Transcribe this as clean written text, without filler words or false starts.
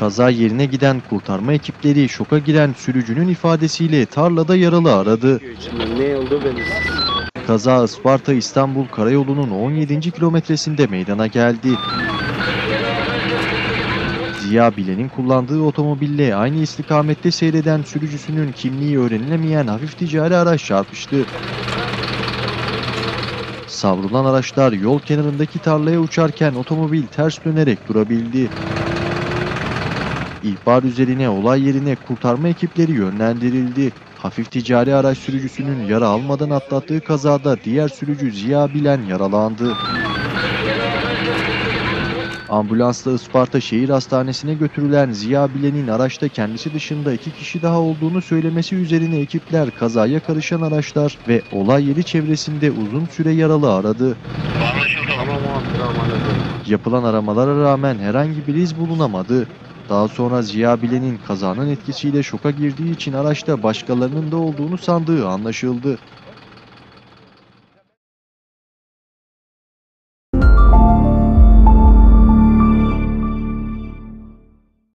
Kaza yerine giden kurtarma ekipleri şoka giren sürücünün ifadesiyle tarlada yaralı aradı. Ne oldu belirsiz. Kaza Isparta-İstanbul Karayolu'nun 17. kilometresinde meydana geldi. Ziya Bilen'in kullandığı otomobille aynı istikamette seyreden sürücüsünün kimliği öğrenilemeyen hafif ticari araç çarpıştı. Savrulan araçlar yol kenarındaki tarlaya uçarken otomobil ters dönerek durabildi. İhbar üzerine olay yerine kurtarma ekipleri yönlendirildi. Hafif ticari araç sürücüsünün yara almadan atlattığı kazada diğer sürücü Ziya Bilen yaralandı. Ambulansla Isparta Şehir Hastanesi'ne götürülen Ziya Bilen'in araçta kendisi dışında 2 kişi daha olduğunu söylemesi üzerine ekipler kazaya karışan araçlar ve olay yeri çevresinde uzun süre yaralı aradı. Yapılan aramalara rağmen herhangi bir iz bulunamadı. Daha sonra Ziya Bilen'in kazanın etkisiyle şoka girdiği için araçta başkalarının da olduğunu sandığı anlaşıldı.